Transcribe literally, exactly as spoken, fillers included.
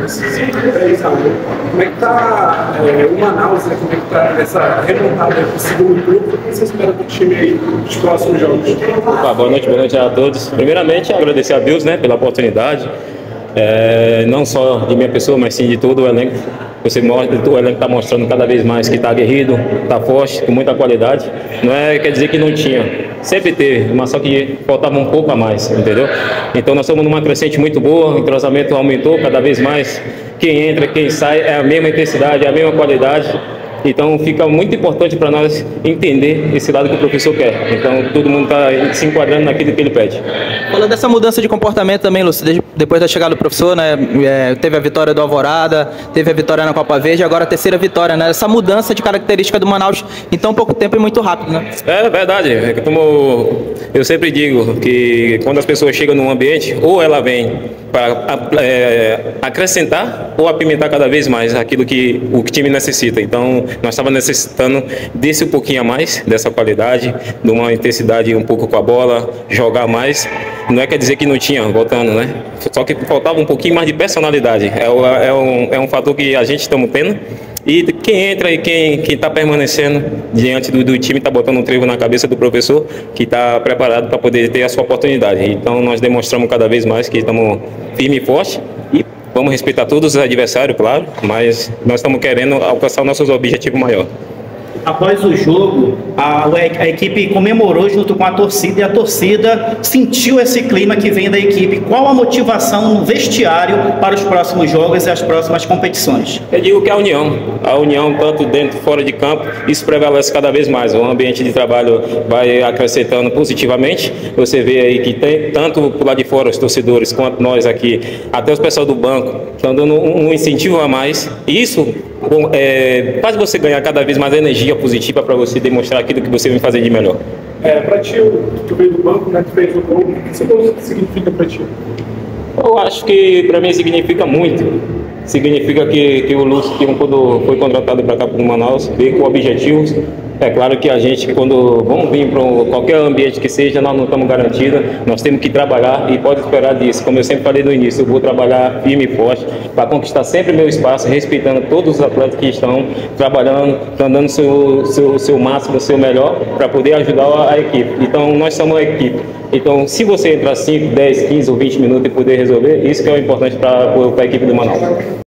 esses três a um. Como é que está é, o Manaus, né? Como é que está essa remontada do segundo turno? O que você espera do time aí nos próximos jogos? Opa, boa noite, boa noite a todos. Primeiramente, agradecer a Deus, né, pela oportunidade. É, não só de minha pessoa, mas sim de todo o elenco. Você mostra, o elenco está mostrando cada vez mais que está aguerrido, está forte, com muita qualidade. Não é quer dizer que não tinha, sempre teve, mas só que faltava um pouco a mais, entendeu? Então nós estamos numa crescente muito boa, o entrosamento aumentou cada vez mais. Quem entra, quem sai, é a mesma intensidade, é a mesma qualidade. Então fica muito importante para nós entender esse lado que o professor quer. Então todo mundo está se enquadrando naquilo que ele pede. Falando dessa mudança de comportamento também, Lúcio, depois da chegada do professor, né, é, teve a vitória do Alvorada, teve a vitória na Copa Verde, agora a terceira vitória, né? Essa mudança de característica do Manaus em tão pouco tempo e muito rápido, né? É verdade, é como eu sempre digo, que quando as pessoas chegam num ambiente, ou ela vem para é, acrescentar ou apimentar cada vez mais aquilo que o time necessita. Então nós estávamos necessitando desse um pouquinho a mais, dessa qualidade, de uma intensidade um pouco com a bola, jogar mais. Não é quer dizer que não tinha, voltando, né? Só que faltava um pouquinho mais de personalidade. É, é, um, é um fator que a gente estamos tendo. E quem entra e quem está permanecendo diante do, do time está botando um trevo na cabeça do professor, que está preparado para poder ter a sua oportunidade. Então nós demonstramos cada vez mais que estamos firme e forte e vamos respeitar todos os adversários, claro, mas nós estamos querendo alcançar nossos objetivos maiores. Após o jogo, a, a equipe comemorou junto com a torcida e a torcida sentiu esse clima que vem da equipe. Qual a motivação no vestiário para os próximos jogos e as próximas competições? Eu digo que é a união, a união tanto dentro e fora de campo, isso prevalece cada vez mais. O ambiente de trabalho vai acrescentando positivamente. Você vê aí que tem tanto por lá de fora os torcedores quanto nós aqui, até os pessoal do banco, estão dando um incentivo a mais. Isso bom, é, faz você ganhar cada vez mais energia positiva para você demonstrar aquilo que você vem fazer de melhor. É, para ti, tu veio do banco, né, tu fez o gol, o que esse gol significa para ti? Eu acho que para mim significa muito. Significa que, que o Lúcio, que quando foi contratado para cá para o Manaus, veio com objetivos. É claro que a gente, quando vamos vir para qualquer ambiente que seja, nós não estamos garantidos, nós temos que trabalhar e pode esperar disso. Como eu sempre falei no início, eu vou trabalhar firme e forte para conquistar sempre meu espaço, respeitando todos os atletas que estão trabalhando, estão dando o seu, seu, seu máximo, o seu melhor, para poder ajudar a, a equipe. Então, nós somos a equipe. Então, se você entrar cinco, dez, quinze ou vinte minutos e poder resolver, isso que é o importante para a equipe do Manaus.